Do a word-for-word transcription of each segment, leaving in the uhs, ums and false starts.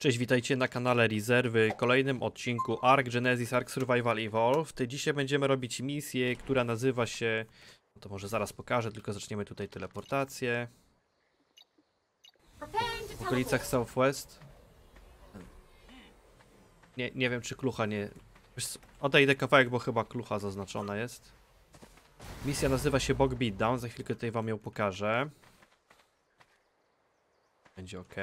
Cześć, witajcie na kanale Reezer w kolejnym odcinku Ark Genesis Ark Survival Evolved. Dzisiaj będziemy robić misję, która nazywa się... To może zaraz pokażę, tylko zaczniemy tutaj teleportację. W okolicach Southwest. Nie, nie wiem, czy klucha nie... Odejdę kawałek, bo chyba klucha zaznaczona jest. Misja nazywa się Bog Beatdown, za chwilkę tutaj wam ją pokażę. Będzie ok.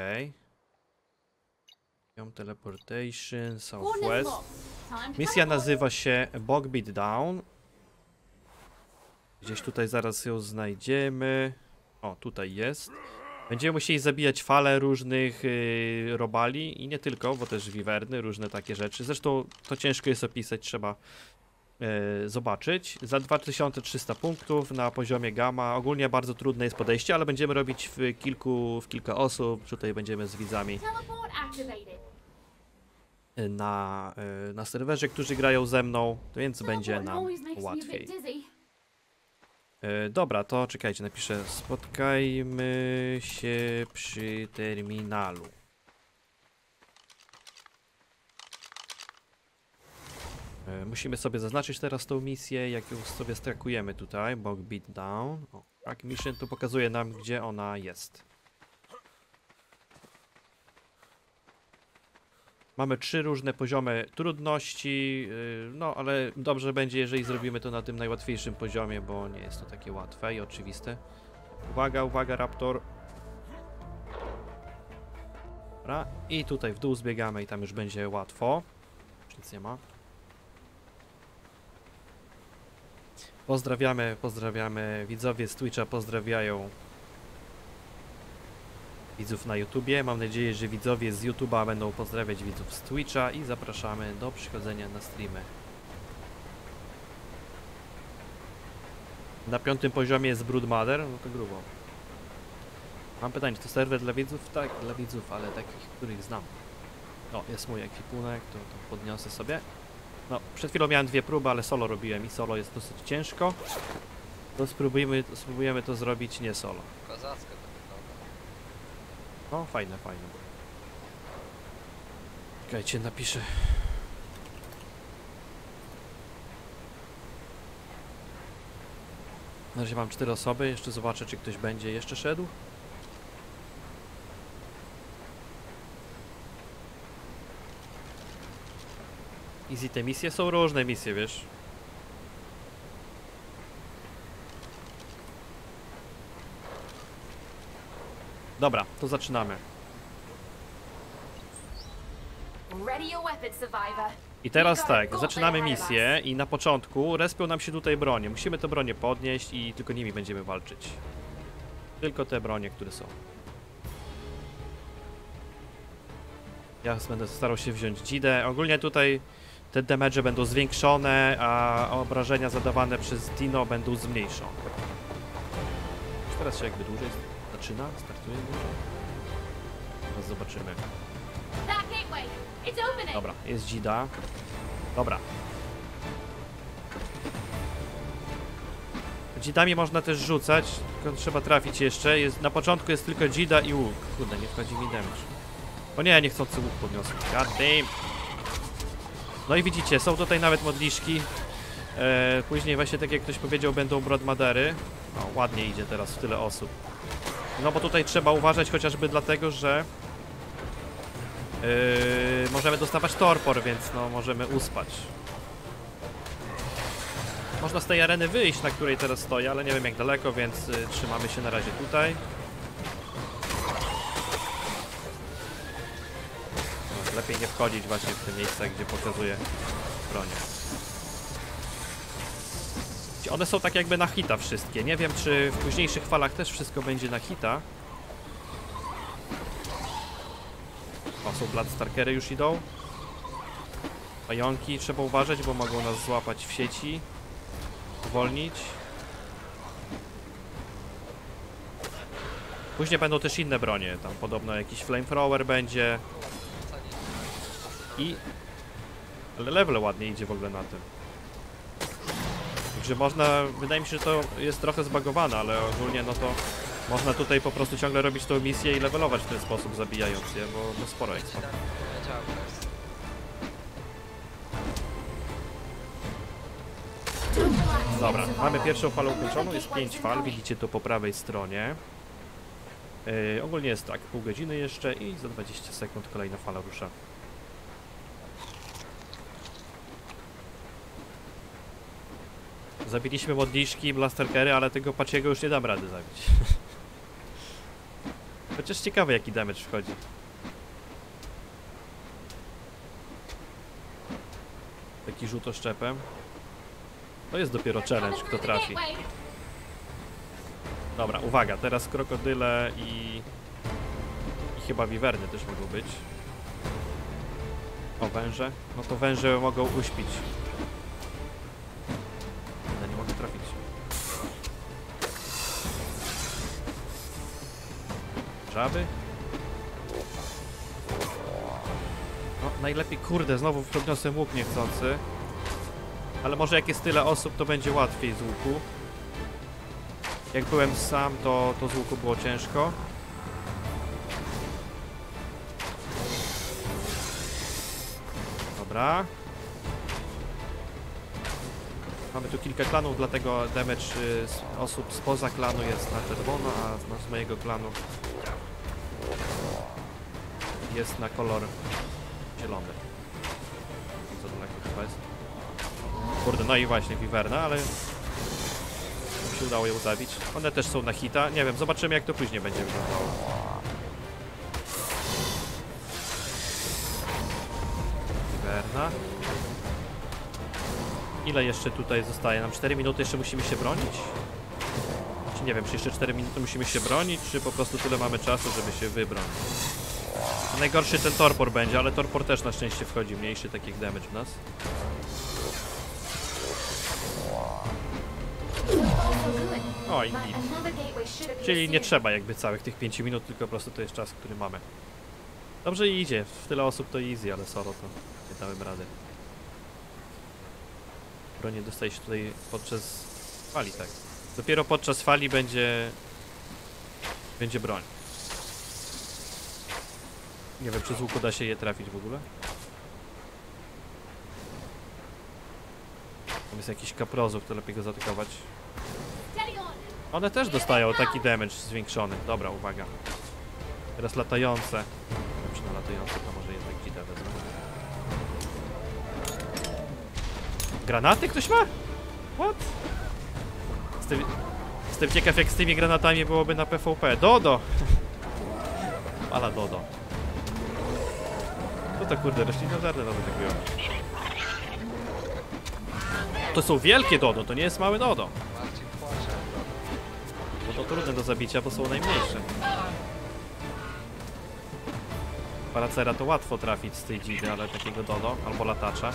Teleportation, Southwest. Misja nazywa się Bog Beatdown. Gdzieś tutaj zaraz ją znajdziemy. O, tutaj jest. Będziemy musieli zabijać fale różnych yy, robali i nie tylko, bo też wiwerny, różne takie rzeczy. Zresztą to ciężko jest opisać, trzeba yy, zobaczyć. Za dwa tysiące trzysta punktów na poziomie gamma. Ogólnie bardzo trudne jest podejście, ale będziemy robić w kilku, w kilka osób. Tutaj będziemy z widzami na, yy, na serwerze, którzy grają ze mną, więc będzie nam łatwiej. Yy, dobra, to czekajcie, napiszę: spotkajmy się przy terminalu. Yy, musimy sobie zaznaczyć teraz tą misję, jak ją sobie strakujemy tutaj, Bog Beatdown. O, tak, mission tu pokazuje nam, gdzie ona jest. Mamy trzy różne poziomy trudności, yy, no ale dobrze będzie, jeżeli zrobimy to na tym najłatwiejszym poziomie, bo nie jest to takie łatwe i oczywiste. Uwaga, uwaga, Raptor. Dobra, i tutaj w dół zbiegamy i tam już będzie łatwo. Już nic nie ma. Pozdrawiamy, pozdrawiamy. Widzowie z Twitcha pozdrawiają widzów na YouTubie. Mam nadzieję, że widzowie z YouTube'a będą pozdrawiać widzów z Twitcha i zapraszamy do przychodzenia na streamy. Na piątym poziomie jest Broodmother, no to grubo. Mam pytanie, czy to serwer dla widzów? Tak, dla widzów, ale takich, których znam. O, jest mój ekwipunek, to, to podniosę sobie. No, przed chwilą miałem dwie próby, ale solo robiłem i solo jest dosyć ciężko. To spróbujemy, spróbujemy to zrobić nie solo. Kozacko. No, fajne, fajne. Czekajcie, napiszę. Na razie mam cztery osoby, jeszcze zobaczę, czy ktoś będzie jeszcze szedł. Easy, te misje są różne misje, wiesz. Dobra, to zaczynamy. I teraz tak, zaczynamy misję i na początku respią nam się tutaj bronie. Musimy te bronie podnieść i tylko nimi będziemy walczyć. Tylko te bronie, które są. Ja będę starał się wziąć dzidę. Ogólnie tutaj te damage będą zwiększone, a obrażenia zadawane przez Dino będą zmniejszone. Już teraz się jakby dłużej zaczyna, startuje dłużej. Teraz zobaczymy. Dobra, jest dzida. Dobra. Dzidami można też rzucać, tylko trzeba trafić jeszcze. Jest, na początku jest tylko dzida i łuk. Kurde, nie wchodzi mi damage. O nie, niechcący łuk podniosłem. God damn. No i widzicie, są tutaj nawet modliszki. E, później właśnie, tak jak ktoś powiedział, będą Broodmothery. O, ładnie idzie teraz w tyle osób. No bo tutaj trzeba uważać chociażby dlatego, że Yy, możemy dostawać torpor, więc no możemy uspać. Można z tej areny wyjść, na której teraz stoję, ale nie wiem jak daleko, więc yy, trzymamy się na razie tutaj. No, lepiej nie wchodzić właśnie w te miejsca, gdzie pokazuję bronię. One są tak jakby na hita wszystkie. Nie wiem, czy w późniejszych falach też wszystko będzie na hita. O, są Bloodstalkery już idą. Pająki trzeba uważać, bo mogą nas złapać w sieci. Uwolnić. Później będą też inne bronie. Tam podobno jakiś flamethrower będzie. I... Ale level ładnie idzie w ogóle na tym. Także można... Wydaje mi się, że to jest trochę zbagowane, ale ogólnie no to Można tutaj po prostu ciągle robić tą misję i levelować w ten sposób, zabijając je, bo, bo sporo expa. Dobra, mamy pierwszą falę ukończoną, jest pięć fal, widzicie to po prawej stronie. Yy, ogólnie jest tak, pół godziny jeszcze i za dwadzieścia sekund kolejna fala rusza. Zabiliśmy modliszki, blasterkery, ale tego Paciego już nie dam rady zabić. Chociaż ciekawe jaki damage wchodzi. Taki rzut oszczepem. To jest dopiero challenge, kto trafi. Dobra, uwaga, teraz krokodyle i... i chyba wiwerny też mogą być. O, węże. No to węże mogą uśpić. Ale nie mogę trafić. Żaby? No, najlepiej, kurde, znowu podniosłem łuk niechcący. Ale może jak jest tyle osób, to będzie łatwiej z łuku. Jak byłem sam, to, to z łuku było ciężko. Dobra. Mamy tu kilka klanów, dlatego damage y, z osób spoza klanu jest na czerwono, a z mojego klanu jest na kolor zielony. Co daleko chyba jest. Kurde, no i właśnie wiwerna, ale się udało ją zabić. One też są na hita. Nie wiem, zobaczymy jak to później będzie wyglądało. Wiwerna. Ile jeszcze tutaj zostaje? Nam cztery minuty jeszcze musimy się bronić? Czy nie wiem, czy jeszcze cztery minuty musimy się bronić, czy po prostu tyle mamy czasu, żeby się wybronić? Najgorszy ten torpor będzie, ale torpor też na szczęście wchodzi mniejszy, tak jak damage w nas. O, i git. Czyli nie trzeba jakby całych tych pięciu minut, tylko po prostu to jest czas, który mamy. Dobrze idzie, w tyle osób to easy, ale solo to nie dałem rady. Bronię dostaje się tutaj podczas fali, tak. Dopiero podczas fali będzie... będzie broń. Nie wiem, czy z łuku da się je trafić w ogóle. Tam jest jakiś kaprozów, to lepiej go zaatakować. One też dostają taki damage zwiększony. Dobra, uwaga. Teraz latające. Nie wiem, czy na latające to może jednak dzidę wezmę. Granaty ktoś ma? What? Jestem, jestem ciekaw jak z tymi granatami byłoby na P V P. Dodo! Ala Dodo. Co to kurde, roślinnożerne Dodo tak było. To są wielkie Dodo, to nie jest mały Dodo. Bo to trudne do zabicia, bo są najmniejsze. Paracera to łatwo trafić z tej dzidy, ale takiego Dodo, albo latacza.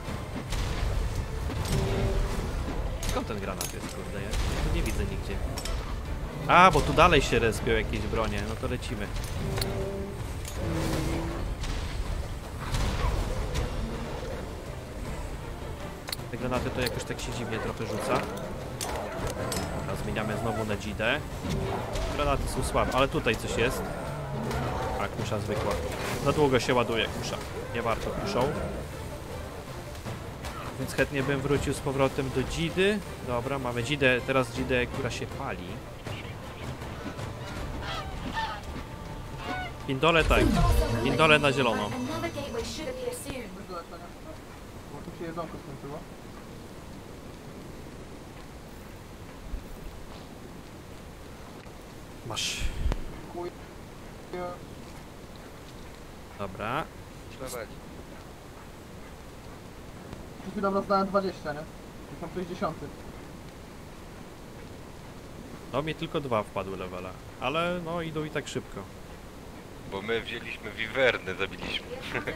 Skąd ten granat jest, kurde? Ja tu nie widzę nigdzie. A, bo tu dalej się respią jakieś bronie, no to lecimy. Te granaty to jakoś tak się dziwnie trochę rzuca. Teraz zmieniamy znowu na dzidę. Granaty są słabe, ale tutaj coś jest. A, kusza zwykła. Za długo się ładuje kusza. Nie warto kuszą. Więc chętnie bym wrócił z powrotem do dzidy. Dobra, mamy dzidę, teraz dzidę, która się pali. Pindole tak. Pindole na zielono. Tu się jedzonko skończyło. Masz. Dobra. Chwilę rozdałem dwadzieścia, nie? To są sześćdziesiąt. No mi tylko dwa wpadły levele. Ale no idą i tak szybko. Bo my wzięliśmy wiwerny, zabiliśmy.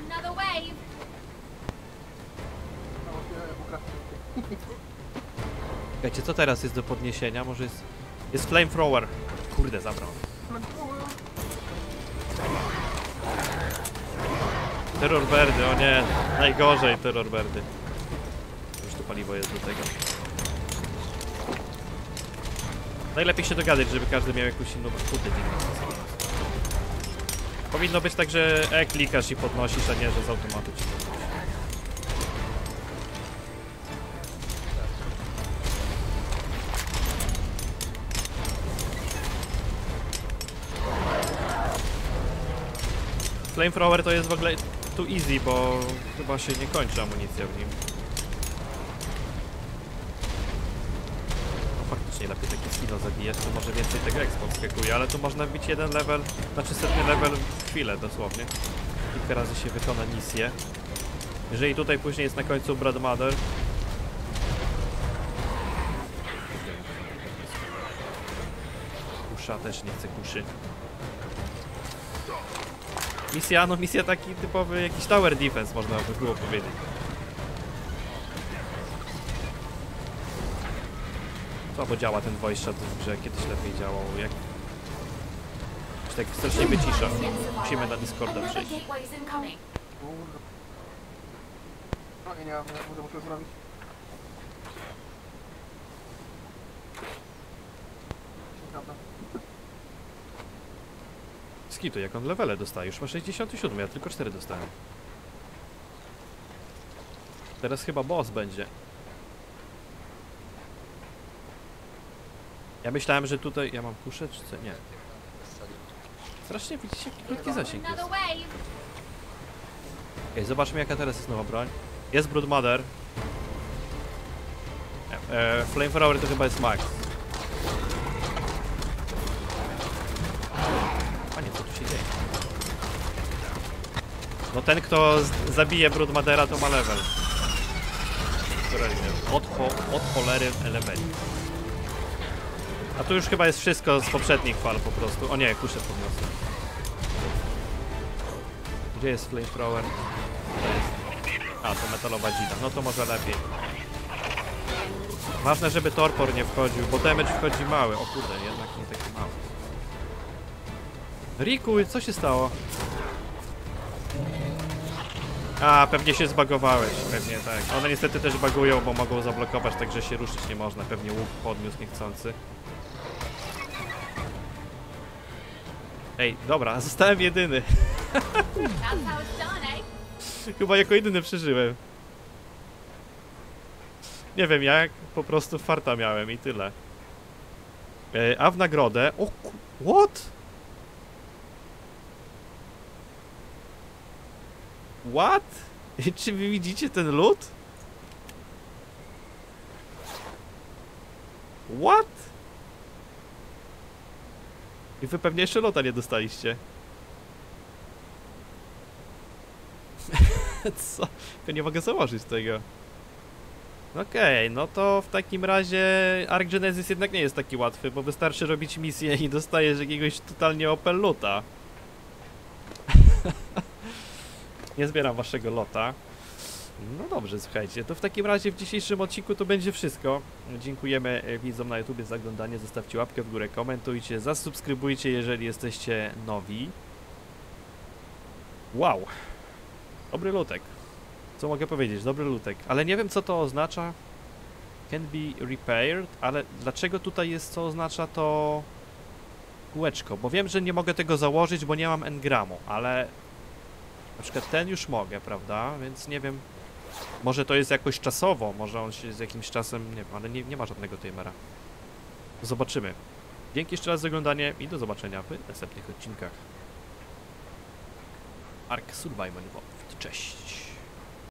Słuchajcie, co teraz jest do podniesienia? Może jest... Jest flamethrower. Kurde, zabrał. Terror birdy, o nie. Najgorzej terror birdy. Już tu paliwo jest do tego. Najlepiej się dogadać, żeby każdy miał jakąś inną kutę dzienną. Powinno być tak, że E klikasz i podnosisz, a nie, że z automatu ci podnosi. Flamethrower to jest w ogóle too easy, bo chyba się nie kończy amunicja w nim. No faktycznie lepiej takie skino zabijać, to może więcej tego expo skakuje, ale tu można wbić jeden level, znaczy setny level w chwilę dosłownie. Kilka razy się wykona misję. Jeżeli tutaj później jest na końcu Blood Mother. Kusza też nie chce kuszy. Misja, no misja taki typowy jakiś tower defense można by było powiedzieć. Słabo działa ten voice chat w grze, kiedyś lepiej działał, jak... Się tak strasznie wycisza. Musimy na Discorda przejść. Kurde. No nie, nie, nie, kurde, muszę zrobić. Prawda. Skitu, jak on levele dostaje? Już ma sześćdziesiąt siedem, ja tylko cztery dostałem. Teraz chyba boss będzie. Ja myślałem, że tutaj... Ja mam kuszę, czy co? Nie. Strasznie widzicie, jaki krótki zasięg jest. Okej, zobaczmy jaka teraz jest nowa broń. Jest Blood Mother. E, e, Flamethrower to chyba jest max. Panie, co tu się dzieje? No ten, kto zabije Blood Mothera, to ma level. Od, ho od cholery level. A tu już chyba jest wszystko z poprzednich fal po prostu. O nie, kuszę podniosłem. Gdzie jest Flamethrower? To jest... A, to metalowa dzida. No to może lepiej. Ważne, żeby torpor nie wchodził, bo damage wchodzi mały. O kurde, jednak nie taki mały. Riku, co się stało? A, pewnie się zbagowałeś. Pewnie tak. One niestety też bagują, bo mogą zablokować, także się ruszyć nie można. Pewnie łuk podniósł niechcący. Ej, dobra, zostałem jedyny. Chyba jako jedyny przeżyłem. Nie wiem jak, po prostu farta miałem i tyle. E, a w nagrodę... O ku... What? What? Czy wy widzicie ten loot? What? I wy pewnie jeszcze lota nie dostaliście. Co? Tylko nie mogę założyć tego. Okej, okay, no to w takim razie Ark Genesis jednak nie jest taki łatwy, bo wystarczy robić misję i dostajesz jakiegoś totalnie opel lota. Nie zbieram waszego lota. No dobrze, słuchajcie, to w takim razie w dzisiejszym odcinku to będzie wszystko. Dziękujemy widzom na YouTubie za oglądanie, zostawcie łapkę w górę, komentujcie, zasubskrybujcie, jeżeli jesteście nowi. Wow. Dobry lutek. Co mogę powiedzieć? Dobry lutek. Ale nie wiem co to oznacza. Can be repaired, ale dlaczego tutaj jest co oznacza to kółeczko? Bo wiem, że nie mogę tego założyć, bo nie mam engramu, ale na przykład ten już mogę, prawda? Więc nie wiem. Może to jest jakoś czasowo, może on się z jakimś czasem, nie wiem, ale nie, nie ma żadnego timera. Zobaczymy. Dzięki jeszcze raz za oglądanie i do zobaczenia w następnych odcinkach. Ark Survival Evolved. Cześć.